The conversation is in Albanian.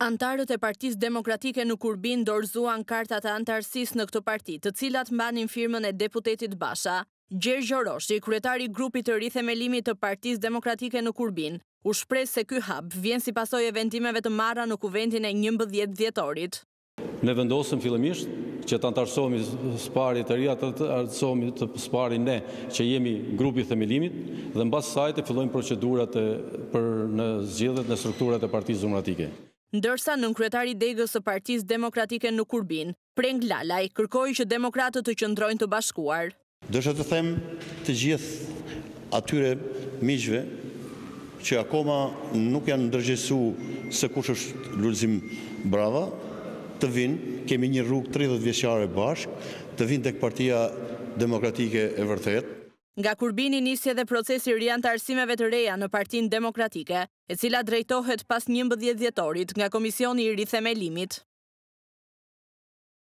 Antarët e Partisë Demokratike në Kurbin dorëzuan kartat e antarësisë në këtë parti, të cilat mbanin firmën e deputetit Basha. Gjergj Oroshi, kryetari i grupit të rithemelimit të Partisë Demokratike në Kurbin, u shpreh se ky hap vjen si pasojë e vendimeve të marra në kuventin e 11 dhjetorit. Ne vendosëm fillimisht që të antarësohemi së pari të ri, të antarësohemi së pari ne që jemi grupi i themelimit dhe mbas saj të fillojmë procedurat për në zgjedhjet në strukturat e Partisë Demokratike. Ndërsa nënkryetari degës së Partisë Demokratike në Kurbin, Preng Lalaj, kërkoi që demokratët të qëndrojnë të bashkuar. Dësha të them të gjithë atyre miqve që akoma nuk janë ndërgjegjësuar se kush është Lulzim Brava, të vinë, kemi një rrugë 30 vjeçare bashkë, të vinë tek Partia Demokratike e vërtet. Nga Kurbini nisi edhe procesi riantarësimeve të reja në Partinë Demokratike, e cila drejtohet pas 11 dhjetorit nga Komisioni i Rithemelimit.